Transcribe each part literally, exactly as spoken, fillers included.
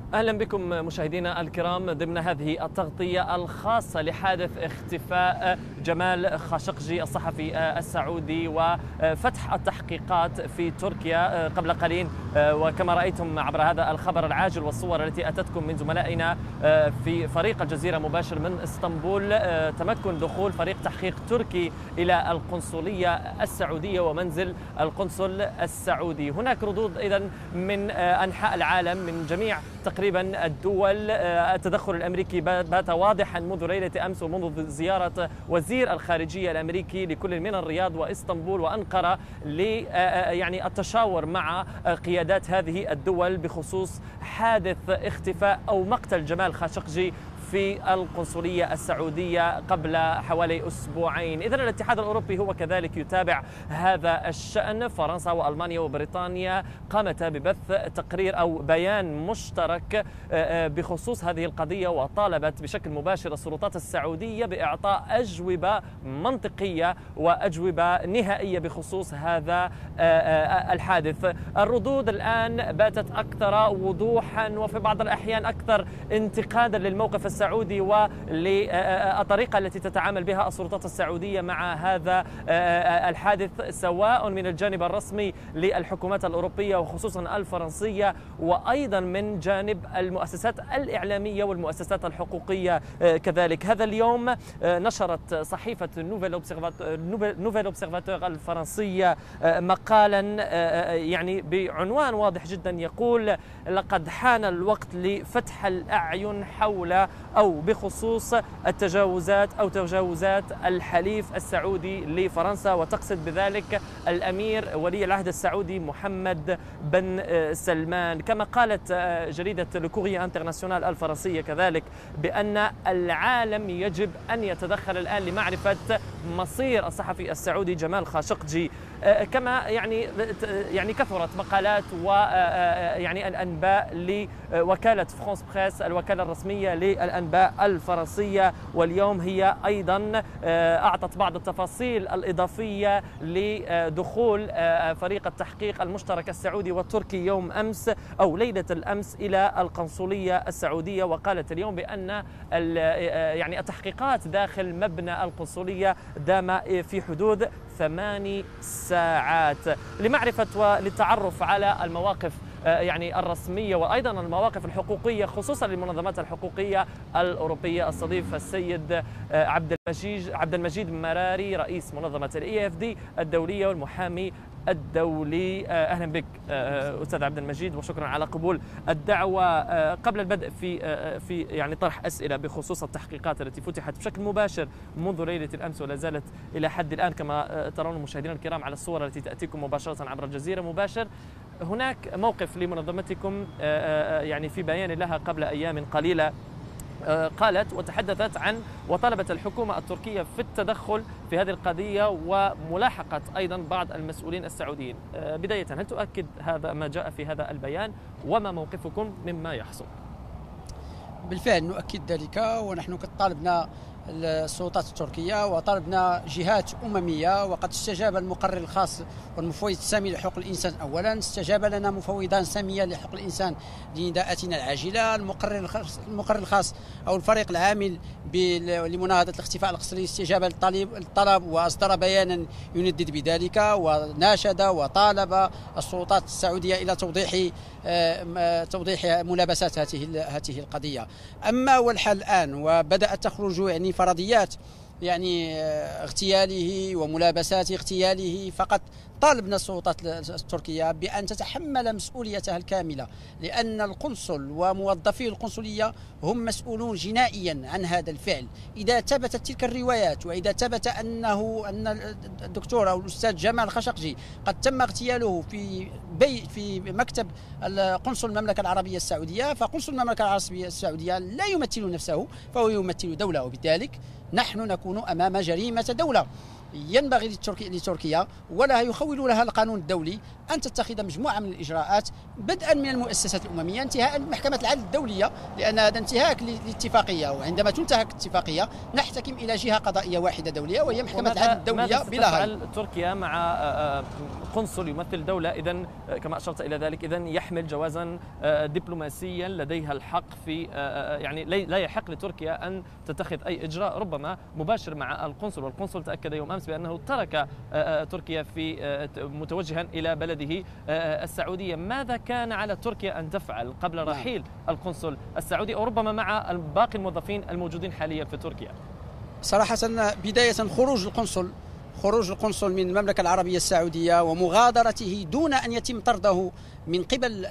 أهلا بكم مشاهدينا الكرام ضمن هذه التغطية الخاصة لحادث اختفاء جمال خاشقجي الصحفي السعودي وفتح التحقيقات في تركيا قبل قليل. وكما رأيتم عبر هذا الخبر العاجل والصور التي أتتكم من زملائنا في فريق الجزيرة مباشر من اسطنبول، تمكن دخول فريق تحقيق تركي إلى القنصلية السعودية ومنزل القنصل السعودي. هناك ردود إذن من أنحاء العالم من جميع تقريبا الدول. التدخل الامريكي بات واضحا منذ ليله امس ومنذ زياره وزير الخارجيه الامريكي لكل من الرياض واسطنبول وانقره ل يعني التشاور مع قيادات هذه الدول بخصوص حادث اختفاء او مقتل جمال خاشقجي في القنصلية السعودية قبل حوالي أسبوعين. إذن الاتحاد الأوروبي هو كذلك يتابع هذا الشأن. فرنسا وألمانيا وبريطانيا قامتا ببث تقرير أو بيان مشترك بخصوص هذه القضية، وطالبت بشكل مباشر السلطات السعودية بإعطاء أجوبة منطقية وأجوبة نهائية بخصوص هذا الحادث. الردود الآن باتت أكثر وضوحا وفي بعض الأحيان أكثر انتقادا للموقف السعودي وللطريقة التي تتعامل بها السلطات السعودية مع هذا الحادث، سواء من الجانب الرسمي للحكومات الأوروبية وخصوصا الفرنسية، وأيضا من جانب المؤسسات الإعلامية والمؤسسات الحقوقية كذلك. هذا اليوم نشرت صحيفة نوفيل أوبسيرفاتور الفرنسية مقالا يعني بعنوان واضح جدا يقول: لقد حان الوقت لفتح الأعين حول أو بخصوص التجاوزات أو تجاوزات الحليف السعودي لفرنسا، وتقصد بذلك الأمير ولي العهد السعودي محمد بن سلمان. كما قالت جريدة لوكوريا انترناسيونال الفرنسية كذلك بأن العالم يجب أن يتدخل الآن لمعرفة مصير الصحفي السعودي جمال خاشقجي. كما يعني يعني كثرت مقالات ويعني الأنباء لوكالة فرانس بريس الوكالة الرسمية للأنباء الفرنسية، واليوم هي أيضا أعطت بعض التفاصيل الإضافية لدخول فريق التحقيق المشترك السعودي والتركي يوم أمس أو ليلة الأمس إلى القنصلية السعودية. وقالت اليوم بأن يعني التحقيقات داخل مبنى القنصلية دام في حدود ثماني ساعات لمعرفة وللتعرف على المواقف يعني الرسمية وأيضا المواقف الحقوقية خصوصا للمنظمات الحقوقية الأوروبية. استضيف السيد عبد المجيد عبد المجيد مراري رئيس منظمة الإي إف دي الدولية والمحامي الدولي. أهلا بك أستاذ عبد المجيد وشكرا على قبول الدعوة. قبل البدء في في يعني طرح أسئلة بخصوص التحقيقات التي فتحت بشكل مباشر منذ ليلة الأمس ولا زالت إلى حد الآن كما ترون مشاهدينا الكرام على الصور التي تأتيكم مباشرة عبر الجزيرة مباشر، هناك موقف لمنظمتكم يعني في بيان لها قبل أيام قليلة قالت وتحدثت عن وطلبت الحكومة التركية في التدخل في هذه القضية وملاحقة أيضا بعض المسؤولين السعوديين. بداية هل تؤكد هذا ما جاء في هذا البيان وما موقفكم مما يحصل؟ بالفعل نؤكد ذلك، ونحن قد طالبنا السلطات التركية وطلبنا جهات أممية، وقد استجاب المقرر الخاص والمفوض السامي لحقوق الإنسان أولا، استجاب لنا مفوضان سامية لحقوق الإنسان لنداءاتنا العاجلة. المقرر الخاص المقرر الخاص أو الفريق العامل لمناهضة الاختفاء القسري استجاب للطلب وأصدر بيانا يندد بذلك، وناشد وطالب السلطات السعودية إلى توضيح توضيح ملابسات هذه هذه القضية. أما والحال الآن وبدأت تخرج يعني فرضيات يعني اغتياله وملابسات اغتياله، فقط طالبنا السلطات التركية بأن تتحمل مسؤوليتها الكاملة، لأن القنصل وموظفي القنصلية هم مسؤولون جنائيا عن هذا الفعل. إذا ثبتت تلك الروايات وإذا ثبت أنه أن الدكتور أو الأستاذ جمال خاشقجي قد تم اغتياله في بي في مكتب قنصل المملكة العربية السعودية، فقنصل المملكة العربية السعودية لا يمثل نفسه، فهو يمثل دولة، وبذلك نحن نكون أمام جريمة دولة. ينبغي لتركيا لتركيا ولا يخول لها القانون الدولي أن تتخذ مجموعة من الإجراءات بدءا من المؤسسات الأممية انتهاء بمحكمة العدل الدولية، لأن هذا انتهاك للاتفاقية، وعندما تنتهك الاتفاقية نحتكم إلى جهة قضائية واحدة دولية وهي محكمة العدل الدولية بلا غير. تركيا مع قنصل يمثل دولة إذن كما أشرت إلى ذلك إذن يحمل جوازا دبلوماسيا لديها الحق في يعني لا يحق لتركيا أن تتخذ أي إجراء ربما مباشر مع القنصل، والقنصل تأكد يوم أمس بأنه ترك تركيا في متوجها إلى بلده السعودية. ماذا كان على تركيا أن تفعل قبل رحيل القنصل السعودي أو ربما مع باقي الموظفين الموجودين حاليا في تركيا؟ صراحة بداية خروج القنصل خروج القنصل من المملكة العربية السعودية ومغادرته دون أن يتم طرده من قبل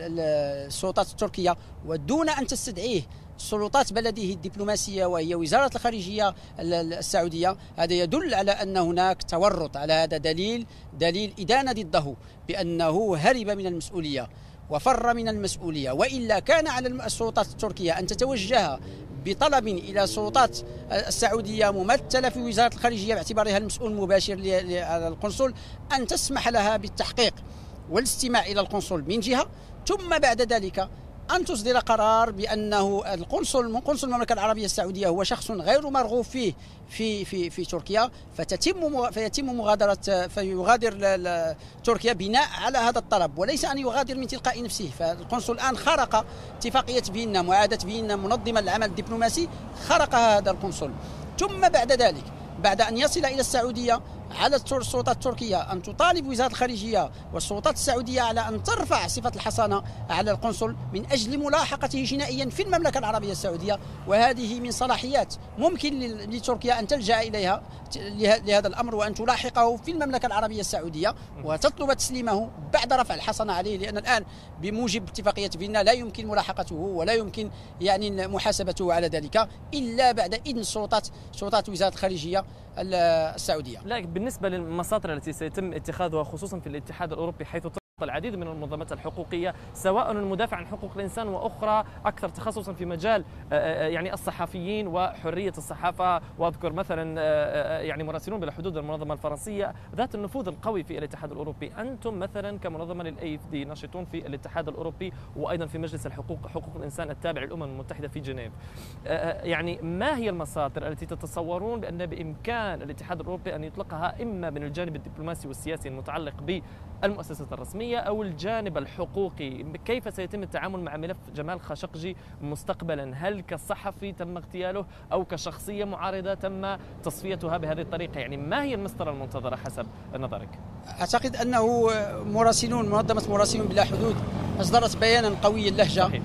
السلطات التركية ودون أن تستدعيه سلطات بلده الدبلوماسية وهي وزارة الخارجية السعودية، هذا يدل على أن هناك تورط. على هذا دليل دليل إدانة ضده بأنه هرب من المسؤولية وفر من المسؤولية، وإلا كان على السلطات التركية أن تتوجه بطلب إلى السلطات السعودية ممثلة في وزارة الخارجية باعتبارها المسؤول المباشر على القنصل أن تسمح لها بالتحقيق والاستماع إلى القنصل من جهة، ثم بعد ذلك أن تصدر قرار بأنه القنصل قنصل المملكة العربية السعودية هو شخص غير مرغوب فيه في في في تركيا، فتتم فيتم مغادرة فيغادر تركيا بناء على هذا الطلب وليس أن يغادر من تلقاء نفسه. فالقنصل الآن خرق اتفاقية فيينا، معاهدة فيينا منظمة للعمل الدبلوماسي، خرقها هذا القنصل. ثم بعد ذلك بعد أن يصل إلى السعودية على السلطات التركية أن تطالب وزارة الخارجية والسلطات السعودية على أن ترفع صفة الحصانة على القنصل من أجل ملاحقته جنائيا في المملكة العربية السعودية، وهذه من صلاحيات ممكن لتركيا أن تلجأ إليها لهذا الأمر وأن تلاحقه في المملكة العربية السعودية وتطلب تسليمه بعد رفع الحصانة عليه، لأن الآن بموجب اتفاقية فيينا لا يمكن ملاحقته ولا يمكن يعني محاسبته على ذلك إلا بعد إذن سلطات سلطات وزارة الخارجية السعودية. لكن بالنسبة للمساطر التي سيتم اتخاذها خصوصا في الاتحاد الأوروبي حيث العديد من المنظمات الحقوقية سواء المدافع عن حقوق الإنسان وأخرى أكثر تخصصا في مجال يعني الصحفيين وحرية الصحافة، وأذكر مثلا يعني مراسلون بلا حدود المنظمة الفرنسية ذات النفوذ القوي في الاتحاد الأوروبي. أنتم مثلا كمنظمة للأي إف دي ناشطون في الاتحاد الأوروبي وأيضا في مجلس الحقوق حقوق الإنسان التابع للأمم المتحدة في جنيف، يعني ما هي المساطر التي تتصورون بأن بإمكان الاتحاد الأوروبي أن يطلقها إما من الجانب الدبلوماسي والسياسي المتعلق بالمؤسسات الرسمية أو الجانب الحقوقي؟ كيف سيتم التعامل مع ملف جمال خاشقجي مستقبلا؟ هل كصحفي تم اغتياله أو كشخصية معارضة تم تصفيتها بهذه الطريقة؟ يعني ما هي المسطرة المنتظرة حسب نظرك؟ أعتقد أنه مراسلون منظمة مراسلون بلا حدود أصدرت بيانا قوي اللهجة صحيح.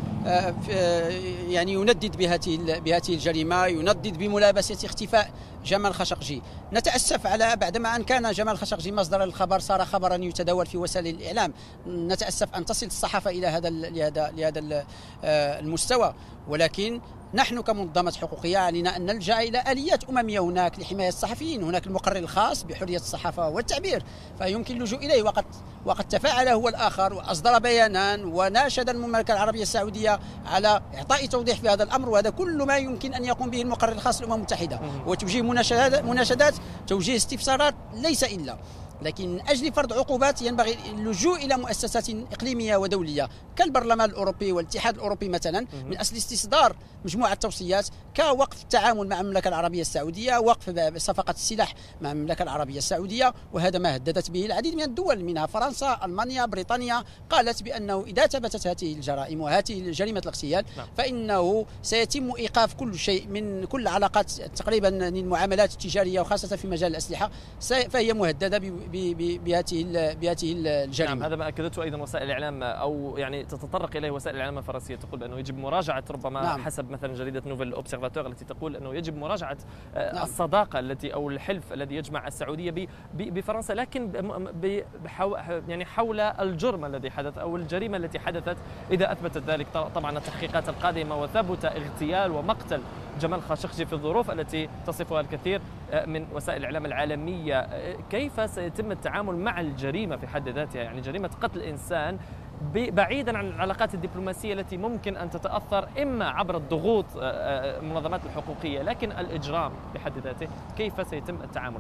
يعني يندد بهذه بهذه الجريمة، يندد بملابسة اختفاء جمال خاشقجي. نتأسف على بعدما أن كان جمال خاشقجي مصدر الخبر صار خبرا يتداول في وسائل الإعلام، نتأسف أن تصل الصحافة إلى هذا لهذا لهذا المستوى، ولكن نحن كمنظمة حقوقية علينا أن نلجأ إلى آليات أممية هناك لحماية الصحفيين. هناك المقرر الخاص بحرية الصحافة والتعبير فيمكن اللجوء إليه، وقد وقد تفاعل هو الآخر وأصدر بيانا وناشد المملكة العربية السعودية على إعطاء توضيح في هذا الأمر، وهذا كل ما يمكن أن يقوم به المقرر الخاص للأمم المتحدة، وتوجيه مناشدات مناشدات توجيه استفسارات ليس إلا. لكن من أجل فرض عقوبات ينبغي اللجوء إلى مؤسسات إقليمية ودولية كالبرلمان الأوروبي والاتحاد الأوروبي مثلا من أجل استصدار مجموعة توصيات كوقف التعامل مع المملكة العربية السعودية، وقف صفقة السلاح مع المملكة العربية السعودية، وهذا ما هددت به العديد من الدول منها فرنسا، ألمانيا، بريطانيا، قالت بأنه إذا ثبتت هذه الجرائم وهذه جريمة الاغتيال فإنه سيتم إيقاف كل شيء من كل علاقات تقريبا المعاملات التجارية وخاصة في مجال الأسلحة، فهي مهددة بهذه بهذه الجريمة. نعم، هذا ما أكدته أيضا وسائل الإعلام أو يعني تتطرق إليه وسائل الإعلام الفرنسية، تقول بأنه يجب مراجعة ربما نعم. حسب مثلا جريدة نوفل أوبسيرفاتور التي تقول أنه يجب مراجعة نعم. الصداقة التي أو الحلف الذي يجمع السعودية بفرنسا، لكن بحو يعني حول الجرم الذي حدث أو الجريمة التي حدثت إذا أثبتت ذلك. طبعا التحقيقات القادمة وثبت اغتيال ومقتل جمال خاشقجي في الظروف التي تصفها الكثير من وسائل الإعلام العالمية، كيف سيتم التعامل مع الجريمة في حد ذاتها؟ يعني جريمة قتل إنسان بعيدا عن العلاقات الدبلوماسية التي ممكن أن تتأثر إما عبر الضغوط المنظمات الحقوقية، لكن الإجرام بحد ذاته كيف سيتم التعامل معه؟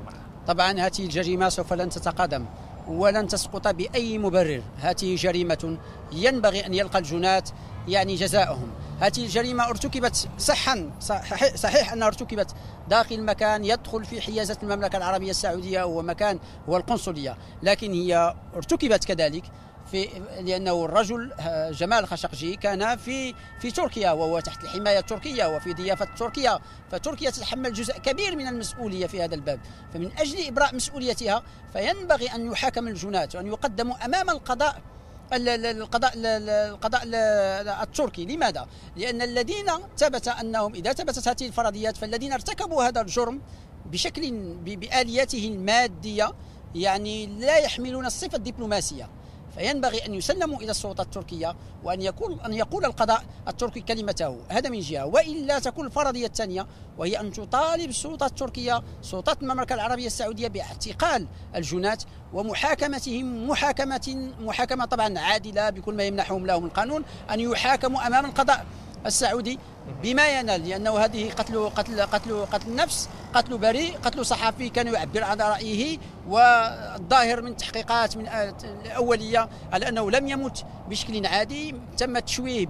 طبعا هذه الجريمة سوف لن تتقادم ولن تسقط بأي مبرر. هذه جريمة ينبغي أن يلقى الجناة يعني جزاؤهم. هذه الجريمة ارتكبت صحا صحيح, صحيح أنها ارتكبت داخل مكان يدخل في حيازة المملكة العربية السعودية ومكان هو القنصلية، لكن هي ارتكبت كذلك في لأنه الرجل جمال خاشقجي كان في في تركيا وهو تحت الحماية التركية وفي ضيافة تركيا، فتركيا تتحمل جزء كبير من المسؤولية في هذا الباب. فمن أجل إبراء مسؤوليتها فينبغي أن يحاكم الجناة وأن يقدموا أمام القضاء القضاء القضاء التركي. لماذا؟ لأن الذين ثبت أنهم إذا ثبتت هذه الفرضيات فالذين ارتكبوا هذا الجرم بشكل بآلياته المادية يعني لا يحملون الصفة الدبلوماسية، فينبغي أن يسلموا إلى السلطة التركية وأن يقول أن يقول القضاء التركي كلمته. هذا من جهة، وإلا تكون الفرضية الثانية وهي أن تطالب السلطة التركية سلطات المملكة العربية السعودية باعتقال الجناة ومحاكمتهم محاكمة محاكمة طبعا عادلة بكل ما يمنحهم لهم القانون، أن يحاكموا أمام القضاء السعودي بما ينال، لأنه هذه قتل قتل قتل قتل نفس، قتل بريء، قتل صحفي كان يعبر عن رأيه، والظاهر من تحقيقات من الأولية على أنه لم يمت بشكل عادي، تم تشويه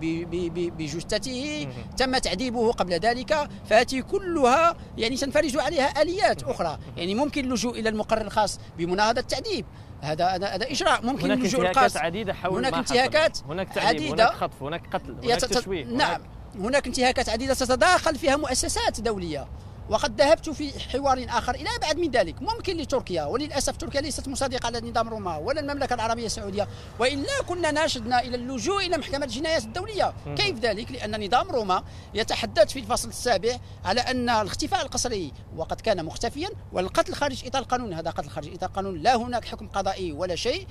بجثته، تم تعذيبه قبل ذلك. فهذه كلها يعني تنفرج عليها آليات أخرى، يعني ممكن اللجوء إلى المقرر الخاص بمناهضة التعذيب، هذا هذا هذا إجراء ممكن. هناك اللجوء انتهاكات عديدة حول هناك ما انتهاكات هناك تعذيب، عديدة، هناك خطف، هناك قتل، هناك تشويه. نعم، هناك انتهاكات عديدة تتداخل فيها مؤسسات دولية. وقد ذهبت في حوار آخر إلى أبعد من ذلك. ممكن لتركيا، وللأسف تركيا ليست مصادقة على نظام روما ولا المملكة العربية السعودية، وإلا كنا ناشدنا إلى اللجوء إلى محكمة الجنايات الدولية. كيف ذلك؟ لأن نظام روما يتحدث في الفصل السابع على أن الاختفاء القسري وقد كان مختفيا، والقتل خارج إطار القانون هذا قتل خارج إطار القانون، لا هناك حكم قضائي ولا شيء.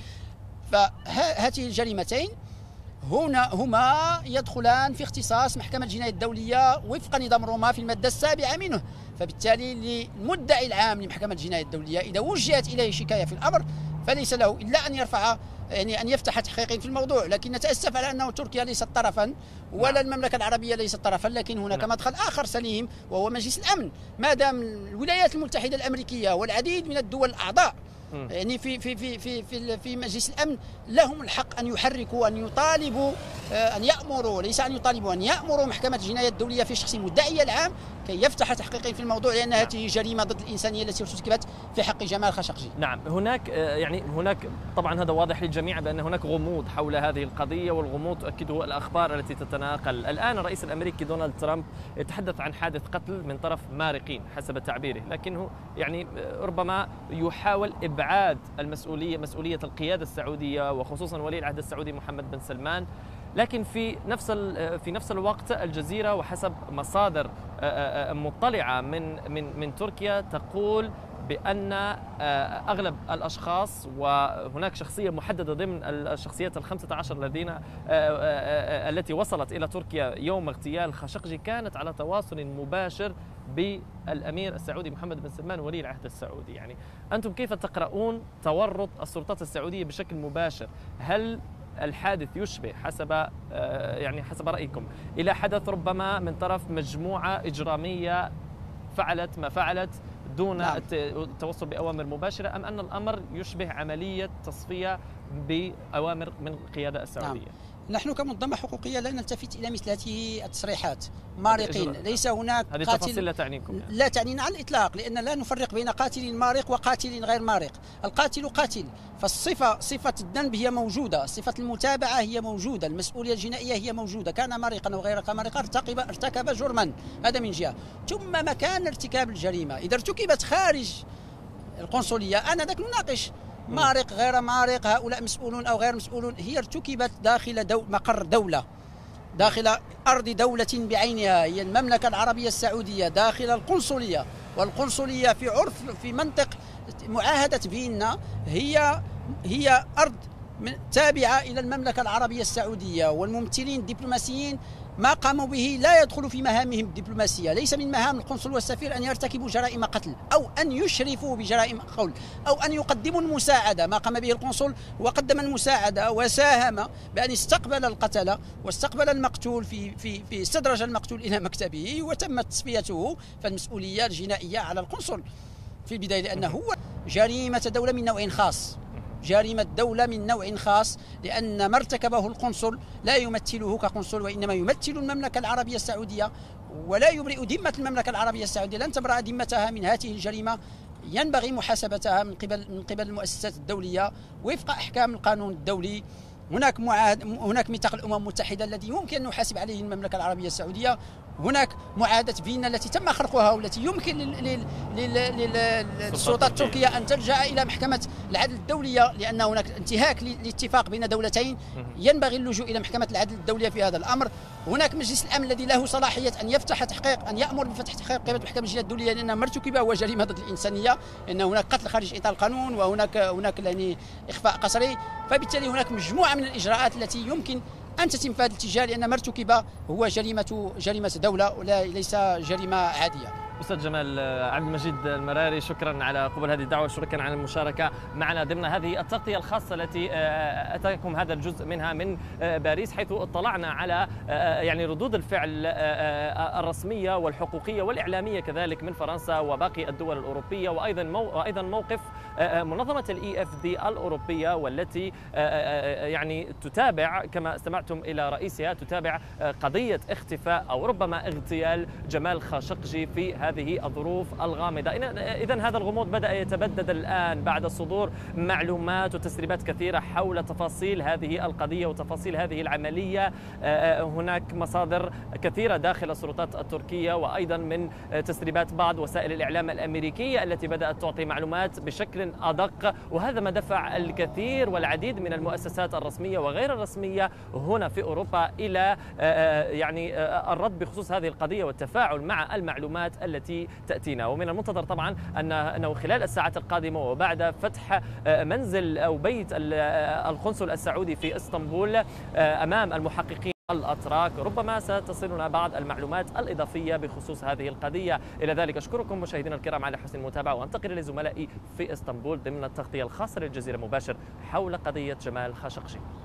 فهذه الجريمتين هنا هما يدخلان في اختصاص محكمة الجناية الدولية وفق نظام روما في المادة السابعة منه. فبالتالي للمدعي العام لمحكمة الجناية الدولية إذا وجهت إليه شكاية في الأمر فليس له إلا أن يرفع يعني أن يفتح تحقيق في الموضوع. لكن نتأسف على أنه تركيا ليست طرفا ولا المملكة العربية ليست طرفا، لكن هناك مدخل آخر سليم وهو مجلس الأمن. ما دام الولايات المتحدة الأمريكية والعديد من الدول الأعضاء يعني في في في في في في مجلس الامن لهم الحق ان يحركوا، ان يطالبوا، ان يامروا، ليس ان يطالبوا، ان يامروا محكمه الجنايه الدوليه في شخص المدعي العام كي يفتح تحقيق في الموضوع، لان هذه جريمه ضد الانسانيه التي ارتكبت في حق جمال خاشقجي. نعم، هناك يعني هناك طبعا هذا واضح للجميع بان هناك غموض حول هذه القضيه، والغموض تؤكده الاخبار التي تتناقل. الان الرئيس الامريكي دونالد ترامب يتحدث عن حادث قتل من طرف مارقين حسب تعبيره، لكنه يعني ربما يحاول ابعاد المسؤوليه مسؤوليه القياده السعوديه وخصوصا ولي العهد السعودي محمد بن سلمان. لكن في نفس في نفس الوقت الجزيرة وحسب مصادر مطلعة من من من تركيا تقول بأن أغلب الأشخاص، وهناك شخصية محددة ضمن الشخصيات الخمسة عشر الذين التي وصلت إلى تركيا يوم اغتيال خاشقجي كانت على تواصل مباشر بالأمير السعودي محمد بن سلمان ولي العهد السعودي. يعني أنتم كيف تقرؤون تورط السلطات السعودية بشكل مباشر؟ هل الحادث يشبه حسب يعني حسب رأيكم إلى حدث ربما من طرف مجموعة إجرامية فعلت ما فعلت دون نعم. التوصل بأوامر مباشرة، أم أن الأمر يشبه عملية تصفية بأوامر من القيادة السعودية؟ نعم. نحن كمنظمة حقوقية لا نلتفت إلى مثل هذه التصريحات. مارقين ليس هناك هذه قاتل لا تعنيكم يعني. لا تعنينا على الإطلاق، لأن لا نفرق بين قاتل مارق وقاتل غير مارق. القاتل قاتل، فالصفة صفة الذنب هي موجودة، صفة المتابعة هي موجودة، المسؤولية الجنائية هي موجودة، كان مارقا أو غير مارقا ارتكب ارتكب جرما، هذا من جهة. ثم مكان ارتكاب الجريمة إذا ارتكبت خارج القنصلية أنا ذاك نناقش مارق غير مارق، هؤلاء مسؤولون أو غير مسؤولون. هي ارتكبت داخل دو مقر دولة، داخل أرض دولة بعينها، هي المملكة العربية السعودية، داخل القنصلية. والقنصلية في عرف في منطق معاهدة فيينا هي هي أرض تابعة إلى المملكة العربية السعودية، والممثلين الدبلوماسيين ما قاموا به لا يدخل في مهامهم الدبلوماسية. ليس من مهام القنصل والسفير أن يرتكبوا جرائم قتل أو أن يشرفوا بجرائم قتل أو أن يقدموا المساعدة. ما قام به القنصل وقدم المساعدة وساهم بأن استقبل القتلة واستقبل المقتول في في في استدرج المقتول إلى مكتبه وتمت تصفيته. فالمسؤولية الجنائية على القنصل في البداية، لأنه هو جريمة دولة من نوع خاص، جريمة دولة من نوع خاص، لأن ما ارتكبه القنصل لا يمثله كقنصل، وإنما يمثل المملكة العربية السعودية، ولا يبرئ ذمة المملكة العربية السعودية، لن تبرأ ذمتها من هذه الجريمة. ينبغي محاسبتها من قبل من قبل المؤسسات الدولية وفق أحكام القانون الدولي. هناك معاهد، هناك ميثاق الأمم المتحدة الذي يمكن أن نحاسب عليه المملكة العربية السعودية، هناك معاهدة فيينا التي تم خرقها والتي يمكن للسلطات التركية أن تلجأ إلى محكمة العدل الدولية، لأن هناك انتهاك لاتفاق بين دولتين، ينبغي اللجوء إلى محكمة العدل الدولية في هذا الأمر. هناك مجلس الأمن الذي له صلاحية أن يفتح تحقيق، أن يأمر بفتح تحقيق قيادة المحكمة الجنائية الدولية، لأن ما ارتكب هو جريمة ضد الإنسانية، لأن هناك قتل خارج إطار القانون، وهناك هناك يعني إخفاء قسري، فبالتالي هناك مجموعة من الإجراءات التي يمكن أن تتم في هذا الاتجاه، لأن ما ارتكب هو جريمة جريمة دولة وليس جريمة عادية. أستاذ جمال عبد المجيد المراري، شكرا على قبول هذه الدعوة، شكرا على المشاركة معنا ضمن هذه التغطية الخاصة التي أتاكم هذا الجزء منها من باريس، حيث اطلعنا على يعني ردود الفعل الرسمية والحقوقية والإعلامية كذلك من فرنسا وباقي الدول الأوروبية، وأيضا وأيضا موقف منظمة الإي إف دي الأوروبية، والتي يعني تتابع كما استمعتم إلى رئيسها تتابع قضية اختفاء أو ربما اغتيال جمال خاشقجي في هذه الظروف الغامضة. إذن هذا الغموض بدأ يتبدد الآن بعد صدور معلومات وتسريبات كثيرة حول تفاصيل هذه القضية وتفاصيل هذه العملية. هناك مصادر كثيرة داخل السلطات التركية، وأيضا من تسريبات بعض وسائل الإعلام الأمريكية التي بدأت تعطي معلومات بشكل أدق، وهذا ما دفع الكثير والعديد من المؤسسات الرسمية وغير الرسمية هنا في أوروبا إلى يعني الرد بخصوص هذه القضية والتفاعل مع المعلومات التي تأتينا. ومن المنتظر طبعا أن أنه خلال الساعات القادمة وبعد فتح منزل أو بيت القنصل السعودي في اسطنبول أمام المحققين الأتراك ربما ستصلنا بعض المعلومات الإضافية بخصوص هذه القضية. إلى ذلك أشكركم مشاهدينا الكرام على حسن المتابعة، وأنتقل لزملائي في اسطنبول ضمن التغطية الخاصة للجزيرة مباشر حول قضية جمال خاشقجي.